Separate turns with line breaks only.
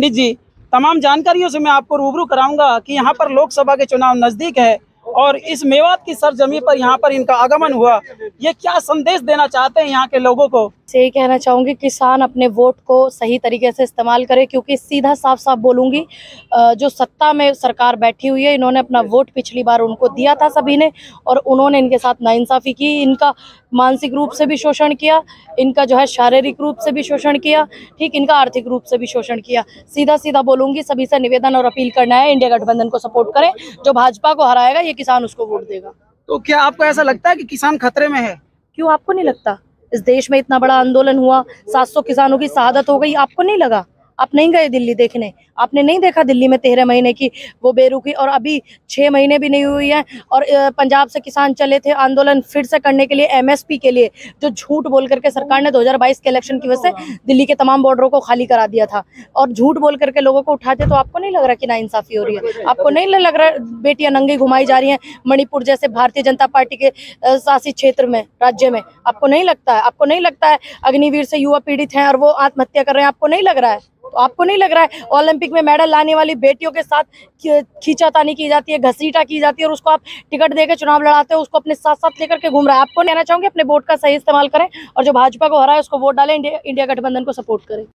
पंडित जी, तमाम जानकारियों से मैं आपको रूबरू कराऊंगा कि यहाँ पर लोकसभा के चुनाव नजदीक है और इस मेवात की सरजमी पर यहाँ पर इनका आगमन हुआ। ये क्या संदेश देना चाहते हैं यहाँ के लोगों को?
यही कहना चाहूंगी, किसान अपने वोट को सही तरीके से इस्तेमाल करे, क्योंकि सीधा साफ साफ बोलूंगी, जो सत्ता में सरकार बैठी हुई है, इन्होंने अपना वोट पिछली बार उनको दिया था सभी ने, और उन्होंने इनके साथ नाइंसाफी की, इनका मानसिक रूप से भी शोषण किया, इनका जो है शारीरिक रूप से भी शोषण किया, ठीक, इनका आर्थिक रूप से भी शोषण किया। सीधा सीधा बोलूंगी, सभी से निवेदन और अपील करना है, इंडिया गठबंधन को सपोर्ट करें। जो भाजपा को हराएगा ये किसान उसको वोट देगा।
तो क्या आपको ऐसा लगता है कि किसान खतरे में है?
क्यों, आपको नहीं लगता? इस देश में इतना बड़ा आंदोलन हुआ, 700 किसानों की शहादत हो गई, आपको नहीं लगा? आप नहीं गए दिल्ली देखने? आपने नहीं देखा दिल्ली में 13 महीने की वो बेरुखी, और अभी 6 महीने भी नहीं हुई है, और पंजाब से किसान चले थे आंदोलन फिर से करने के लिए, एमएसपी के लिए, जो झूठ बोल करके सरकार ने 2022 के इलेक्शन की वजह से दिल्ली के तमाम बॉर्डरों को खाली करा दिया था, और झूठ बोल करके लोगों को उठाते। तो आपको नहीं लग रहा कि नाइंसाफी हो रही है? आपको नहीं लग रहा बेटियां नंगी घुमाई जा रही हैं मणिपुर जैसे भारतीय जनता पार्टी के शासित क्षेत्र में, राज्य में? आपको नहीं लगता है? आपको नहीं लगता है अग्निवीर से युवा पीड़ित हैं और वो आत्महत्या कर रहे हैं? आपको नहीं लग रहा है? तो आपको नहीं लग रहा है ओलंपिक में मेडल लाने वाली बेटियों के साथ खींचातानी की जाती है, घसीटा की जाती है, और उसको आप टिकट देकर चुनाव लड़ाते हो, उसको अपने साथ साथ लेकर के घूम रहा है? आपको कहना चाहूंगी, अपने वोट का सही इस्तेमाल करें और जो भाजपा को हराए उसको वोट डालें, इंडिया गठबंधन को सपोर्ट करें।